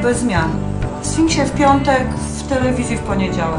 bez zmian. W Sfinksie w piątek, w telewizji w poniedziałek.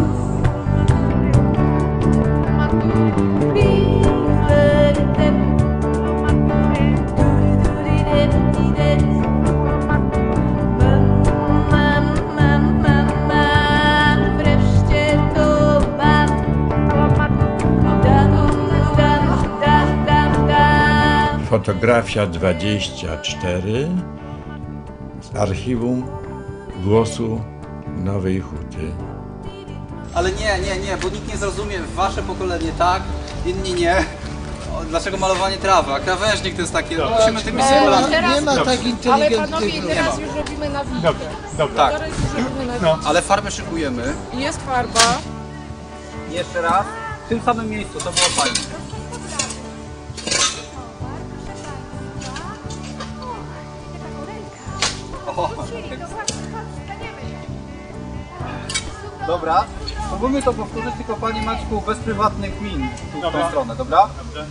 Fotografia 24 z archiwum Głosu Nowej Huty. Ale nie, bo nikt nie zrozumie, wasze pokolenie tak, inni nie. Dlaczego malowanie trawy? A krawężnik to jest takie, no, musimy tymi symbolami. Nie ma tak inteligentnych. Ale panowie, teraz już robimy na winkę. Dobra. Tak, Teraz już robimy na winkę. ale farbę szykujemy. Jest farba. Jeszcze raz, w tym samym miejscu, to było fajne. Dobra, spróbujmy to powtórzyć, tylko panie Maćku bez prywatnych min w tą stronę, dobra?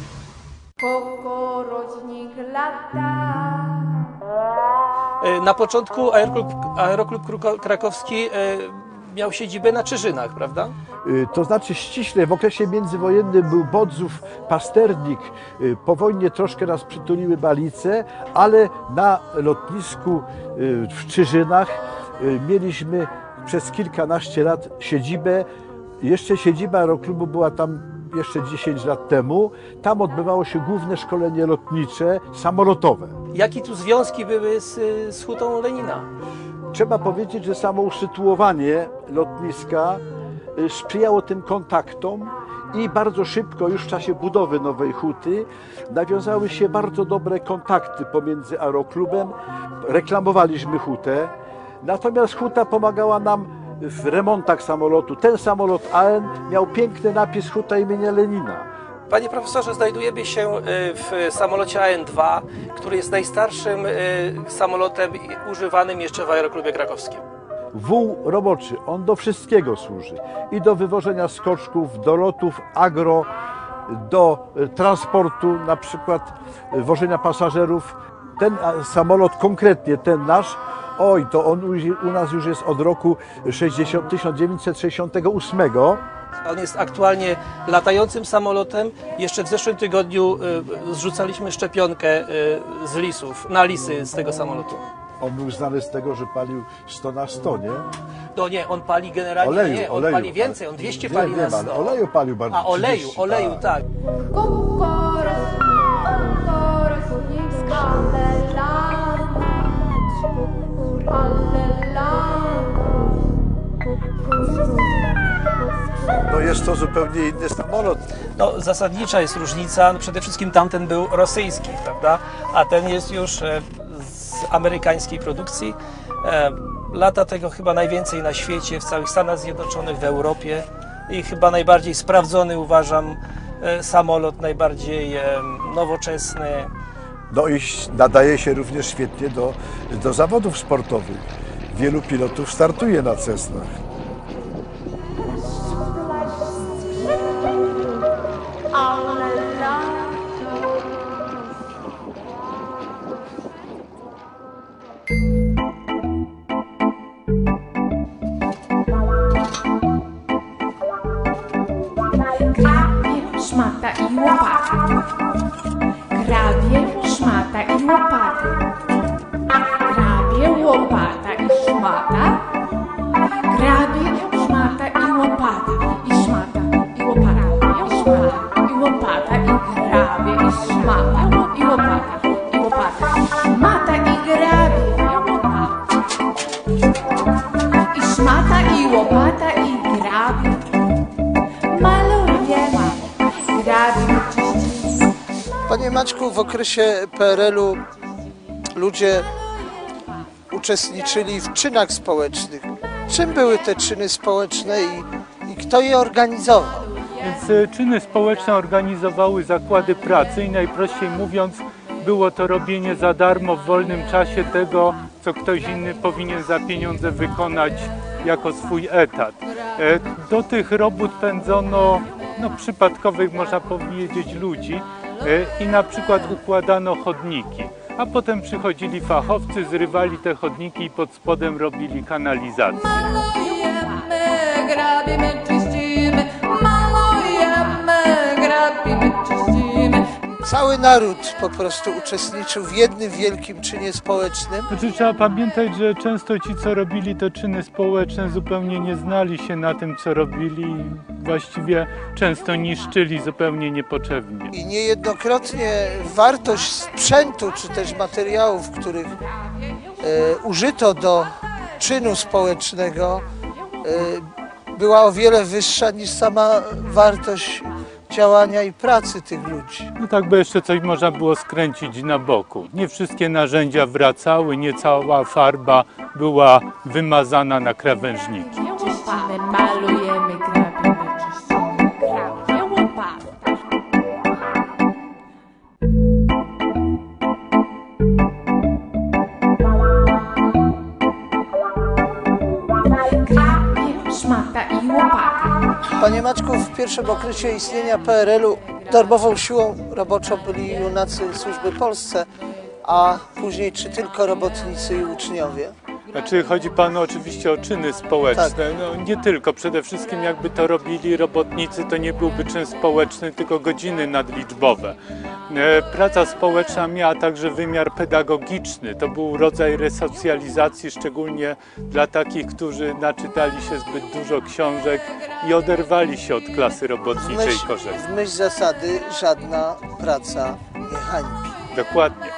Kokorodźnik lata. Na początku Aeroklub Krakowski miał siedzibę na Czyżynach, prawda? To znaczy ściśle w okresie międzywojennym był Bodzów, Pasternik. Po wojnie troszkę nas przytuliły Balice, ale na lotnisku w Czyżynach mieliśmy przez kilkanaście lat siedzibę. Jeszcze siedziba Aeroklubu była tam jeszcze 10 lat temu. Tam odbywało się główne szkolenie lotnicze, samolotowe. Jakie tu związki były z Hutą Lenina? Trzeba powiedzieć, że samo usytuowanie lotniska sprzyjało tym kontaktom i bardzo szybko, już w czasie budowy nowej huty, nawiązały się bardzo dobre kontakty pomiędzy Aeroklubem. Reklamowaliśmy hutę, natomiast huta pomagała nam w remontach samolotu. Ten samolot AN miał piękny napis Huta imienia Lenina. Panie profesorze, znajdujemy się w samolocie AN2, który jest najstarszym samolotem używanym jeszcze w Aeroklubie Krakowskim. Wół roboczy, on do wszystkiego służy. I do wywożenia skoczków, do lotów agro, do transportu, na przykład wożenia pasażerów. Ten samolot, konkretnie ten nasz, oj, to on u nas już jest od roku 1968. On jest aktualnie latającym samolotem. Jeszcze w zeszłym tygodniu zrzucaliśmy szczepionkę z lisów, na lisy z tego samolotu. On był znany z tego, że palił 100 na 100, nie? No nie, on pali generalnie, Oleju, on pali więcej, on 200 pali na 100. Ale oleju palił bardzo. A oleju, tak. No jest to zupełnie inny samolot. No, zasadnicza jest różnica. Przede wszystkim tamten był rosyjski, prawda? A ten jest już z amerykańskiej produkcji. Lata tego chyba najwięcej na świecie, w całych Stanach Zjednoczonych, w Europie. I chyba najbardziej sprawdzony, uważam, samolot, najbardziej nowoczesny. No i nadaje się również świetnie do zawodów sportowych. Wielu pilotów startuje na Cessnach. Grabie, szmata i łopata. Grabie, szmata i łopata. Grabie, łopata i szmata. Grabie, szmata i łopata. I szmata i łopata. I szmata i łopata. I grabie i szmata i łopata. I łopata. Szmata i grabie i łopata. I szmata i łopata i grabie. Malujemy, grabie czyścimy. Panie Maćku, w okresie PRL-u ludzie uczestniczyli w czynach społecznych. Czym były te czyny społeczne i kto je organizował? Więc czyny społeczne organizowały zakłady pracy i najprościej mówiąc było to robienie za darmo w wolnym czasie tego, co ktoś inny powinien za pieniądze wykonać jako swój etat. Do tych robót pędzono przypadkowych, można powiedzieć, ludzi i na przykład układano chodniki. a potem przychodzili fachowcy, zrywali te chodniki i pod spodem robili kanalizację. Malujemy, grabimy, czyścimy. Malujemy, grabimy, czyścimy. Cały naród po prostu uczestniczył w jednym wielkim czynie społecznym. Znaczy, trzeba pamiętać, że często ci, co robili te czyny społeczne, zupełnie nie znali się na tym, co robili i właściwie często niszczyli zupełnie niepotrzebnie. I niejednokrotnie wartość sprzętu czy też materiałów, których użyto do czynu społecznego, była o wiele wyższa niż sama wartość działania i pracy tych ludzi. No tak by jeszcze coś można było skręcić na boku. Nie wszystkie narzędzia wracały, nie cała farba była wymazana na krawężniki. Czyścimy, malujemy, grabimy, czyścimy. Grabie łopatą. Grabie, szmata i łopata. Panie Maćku, w pierwszym okresie istnienia PRL-u darmową siłą roboczą byli junacy służby Polsce, a później czy tylko robotnicy i uczniowie? Znaczy chodzi panu oczywiście o czyny społeczne, Tak. no nie tylko, przede wszystkim jakby to robili robotnicy, to nie byłby czyn społeczny, tylko godziny nadliczbowe. Praca społeczna miała także wymiar pedagogiczny, to był rodzaj resocjalizacji, szczególnie dla takich, którzy naczytali się zbyt dużo książek i oderwali się od klasy robotniczej korzystnej. W myśl zasady żadna praca nie hańbi. Dokładnie.